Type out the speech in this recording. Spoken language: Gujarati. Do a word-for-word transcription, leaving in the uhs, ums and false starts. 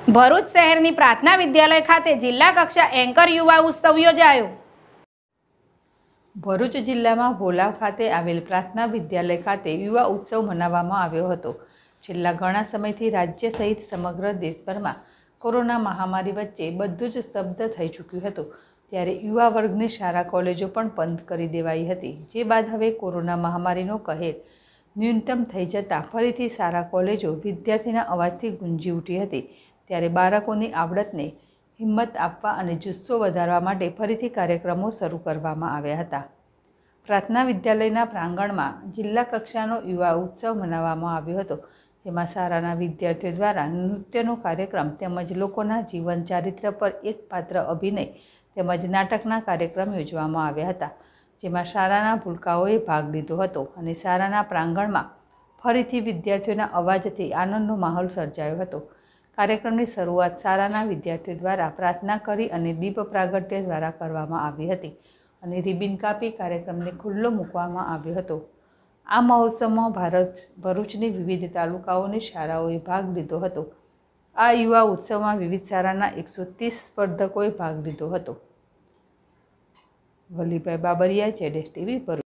ભરૂચ શહેરની પ્રાર્થના વિદ્યાલય ખાતે જિલ્લા કક્ષા એન્કર યુવા ઉત્સવ યોજાયો। ભરૂચ જિલ્લામાં ભોલા ખાતે આવેલ પ્રાર્થના વિદ્યાલય ખાતે યુવા ઉત્સવ મનાવવામાં આવ્યો હતો। છેલ્લા ઘણા સમયથી રાજ્ય સહિત સમગ્ર દેશભરમાં કોરોના મહામારી વચ્ચે બધું જ સ્તબ્ધ થઈ ચૂક્યું હતું, ત્યારે યુવા વર્ગની શાળા કોલેજો પણ બંધ કરી દેવાઈ હતી। જે બાદ હવે કોરોના મહામારીનો કહેર ન્યૂનતમ થઈ જતાં ફરીથી શાળા કોલેજો વિદ્યાર્થીના અવાજથી ગુંજી ઉઠી હતી। ત્યારે બાળકોની આવડતને હિંમત આપવા અને જુસ્સો વધારવા માટે ફરીથી કાર્યક્રમો શરૂ કરવામાં આવ્યા હતા। પ્રાર્થના વિદ્યાલયના પ્રાંગણમાં જિલ્લા કક્ષાનો યુવા ઉત્સવ મનાવવામાં આવ્યો હતો, જેમાં શાળાના વિદ્યાર્થીઓ દ્વારા નૃત્યનો કાર્યક્રમ તેમજ લોકોના જીવન ચારિત્ર પર એક પાત્ર અભિનય તેમજ નાટકના કાર્યક્રમ યોજવામાં આવ્યા હતા, જેમાં શાળાના ભૂલકાઓએ ભાગ લીધો હતો અને શાળાના પ્રાંગણમાં ફરીથી વિદ્યાર્થીઓના અવાજથી આનંદનો માહોલ સર્જાયો હતો। કાર્યક્રમની શરૂઆત શાળાના વિદ્યાર્થીઓ દ્વારા પ્રાર્થના કરી અને દીપ પ્રાગટ્ય દ્વારા કરવામાં આવી હતી અને રિબિન કાપી કાર્યક્રમને ખુલ્લો મૂકવામાં આવ્યો હતો। આ મહોત્સવમાં ભારત ભરૂચની વિવિધ તાલુકાઓની શાળાઓએ ભાગ લીધો હતો। આ યુવા ઉત્સવમાં વિવિધ શાળાના એકસો ત્રીસ સ્પર્ધકોએ ભાગ લીધો હતો। Valibhai Babariya, Z S TV Bharuch.